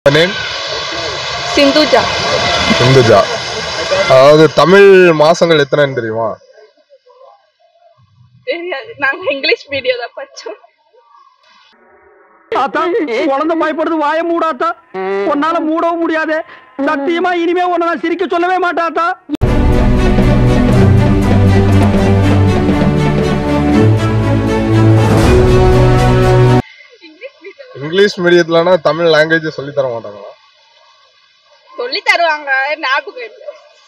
Name Sindhuja. Sindhuja. அதாவது தமிழ் மாசங்கள் எத்தனைன்னு தெரியுமா? தெரியாது, நாங்க இங்கிலீஷ் மீடியம் தான் படிச்சோம். ஆத்தா குழந்தை பயப்படுது, வாய மூடாத்தா. உன்னால மூடவும் முடியாது. சத்தியமா இனிமே உன்னை நான் சிரிக்க சொல்லவே மாட்டாத்தா. இங்கிலீஷ் மீடியத்துலனா தமிழ் லாங்குவேஜ் சொல்லி தர மாட்டாங்களா? சொல்லி தருவாங்க, ஞாபகம் இல்லை.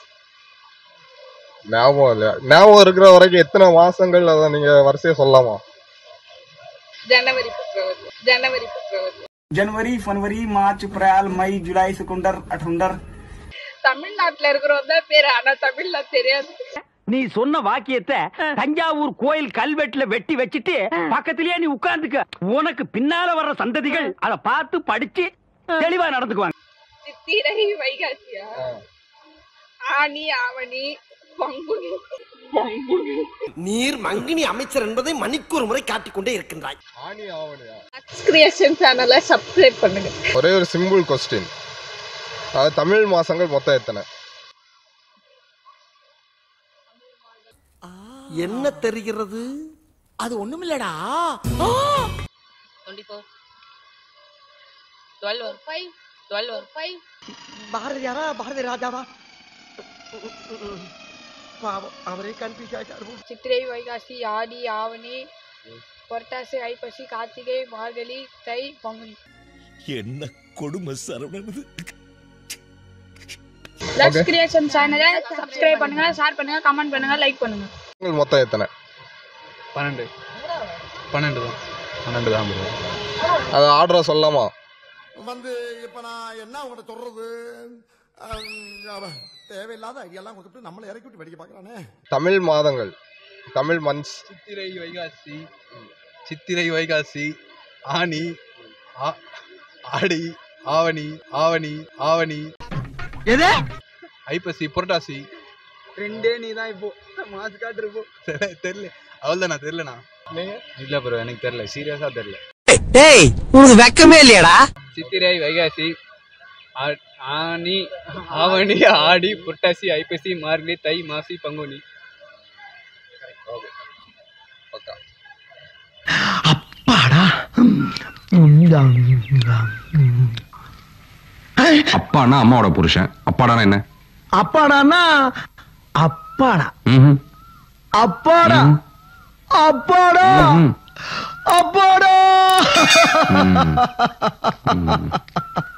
ஞாபகம் இல்லையா? ஞாபகம் இருக்கிற வரைக்கும் எத்தனை மாசங்கள் அதை நீங்க வரிசையா சொல்லலாமா? ஜனவரி, பிப்ரவரி, ஜனவரி, பிப்ரவரி, जनवरी, फरवरी, मार्च, अप्रैल, मई, जुलाई, सितंबर, अक्टूबर. தமிழ்நாட்டுல இருக்கிறவங்க தான் பேரு, ஆனா தமிழ்ல தெரியாது. நீ சொன்ன வாக்கியத்தை தஞ்சாவூர் கோயில் கல்வெட்டுல வெட்டி வச்சிட்டு பக்கத்திலேயே நீ உட்கார்ந்துக்க. உனக்கு பின்னால வர்ற சந்ததிகள் அதை பார்த்து படிச்சு தெளிவா நடந்துக்குவாங்க. சித்திரை, வைகாசியா, ஆனி, ஆவணி, பங்குனி. நீர் மங்கினி அமைச்சர் என்பதை மணிக்கு ஒரு முறை காட்டிக்கொண்டே இருக்கின்றாய். ஆனி ஆவணியா? லக்ஷ் கிரியேஷன் சேனலை சப்ஸ்கிரைப் பண்ணுங்க. ஒரே ஒரு சிம்பிள் கொஸ்டின், அதாவது தமிழ் மாசங்கள் மொத்தம் எத்தனை? என்ன தெரிகிறது? அது ஒண்ணுமில்லடா. 24, 12 or 5, 12 or 5. பாரதியாரா, பாரதி ராஜாவா? பாவம், அவரே கன்ஃபியூஸ் ஆயிட்டாரு. சித்திரை, வைகாசி, ஆடி, ஆவணி, புரட்டாசி, ஐப்பசி, கார்த்திகை, மார்கழி, தை, பங்குனி. என்ன கொடுமை சரவணது. லக்ஷ் கிரியேஷன் சேனலை சப்ஸ்கிரைப் பண்ணுங்க, ஷேர் பண்ணுங்க, கமெண்ட் பண்ணுங்க, லைக் பண்ணுங்க. மொத்தம் எத்தனை? 12. 12 தான். 12 தான் bro. அது ஆர்டரா சொல்லலாமா? இப்ப நான் என்ன உங்கள்ட்ட சொல்றது? தேவையில்லாத ஐடியாலாம் கொடுத்துட்டு நம்மளை இறக்கி விட்டு வெடிக்க பாக்குறானே. தமிழ் மாதங்கள், தமிழ் மந்த்ஸ். சித்திரை, வைகாசி, ஆனி, ஆடி, ஆவணி, ஆவணி, எது? ஐப்பசி, புரட்டாசி. ரெண்டே நீ தான் இப்போ மாசு காட்டுருப்போ. தெரியல, அவள்தானா? தெரியலண்ணா. இல்ல ப்ரோ, எனக்கு தெரியல, சீரியஸா தெரியல. டேய், உனக்கு வெக்கமே இல்லையாடா? சித்திரை, வைகாசி, ஆனி, ஆவணி, ஆடி, புரட்டாசி, ஐப்பசி, மார்கழி, தை, மாசி, பங்குனி. அப்பாடா. அப்பானா அம்மாவோட புருஷன். அப்பாடானா என்ன? அப்பாடானா அப்பாடா. அப்பாடா அப்பாடா அப்பாடா.